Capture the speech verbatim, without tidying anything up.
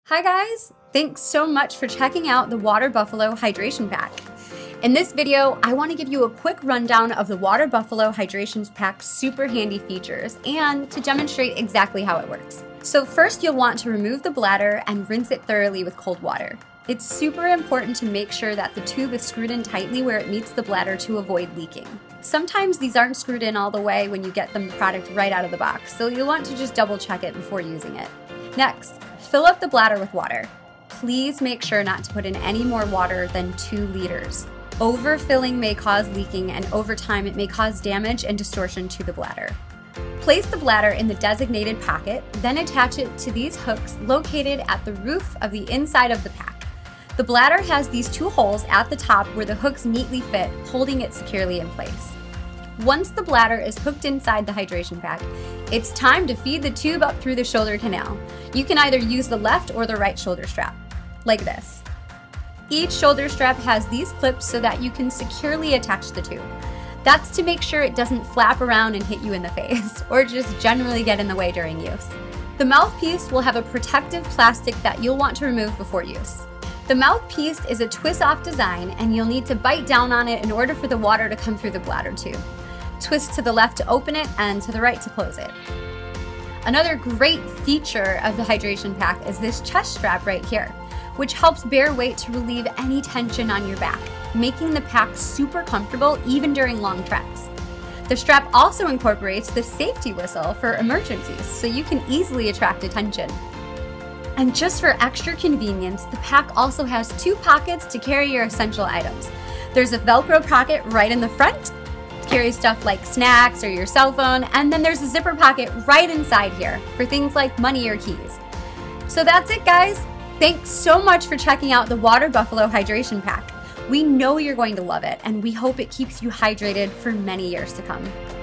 Hi guys! Thanks so much for checking out the Water Buffalo Hydration Pack. In this video, I want to give you a quick rundown of the Water Buffalo Hydration Pack's super handy features and to demonstrate exactly how it works. So first you'll want to remove the bladder and rinse it thoroughly with cold water. It's super important to make sure that the tube is screwed in tightly where it meets the bladder to avoid leaking. Sometimes these aren't screwed in all the way when you get the product right out of the box, so you'll want to just double check it before using it. Next, fill up the bladder with water. Please make sure not to put in any more water than two liters. Overfilling may cause leaking, and over time it may cause damage and distortion to the bladder. Place the bladder in the designated pocket, then attach it to these hooks located at the roof of the inside of the pack. The bladder has these two holes at the top where the hooks neatly fit, holding it securely in place. Once the bladder is hooked inside the hydration pack, it's time to feed the tube up through the shoulder canal. You can either use the left or the right shoulder strap, like this. Each shoulder strap has these clips so that you can securely attach the tube. That's to make sure it doesn't flap around and hit you in the face, or just generally get in the way during use. The mouthpiece will have a protective plastic that you'll want to remove before use. The mouthpiece is a twist-off design, and you'll need to bite down on it in order for the water to come through the bladder tube. Twist to the left to open it and to the right to close it. Another great feature of the hydration pack is this chest strap right here, which helps bear weight to relieve any tension on your back, making the pack super comfortable even during long treks. The strap also incorporates the safety whistle for emergencies, so you can easily attract attention. And just for extra convenience, the pack also has two pockets to carry your essential items. There's a Velcro pocket right in the front, carry stuff like snacks or your cell phone, and then there's a zipper pocket right inside here for things like money or keys. So that's it, guys. Thanks so much for checking out the Water Buffalo Hydration Pack. We know you're going to love it, and we hope it keeps you hydrated for many years to come.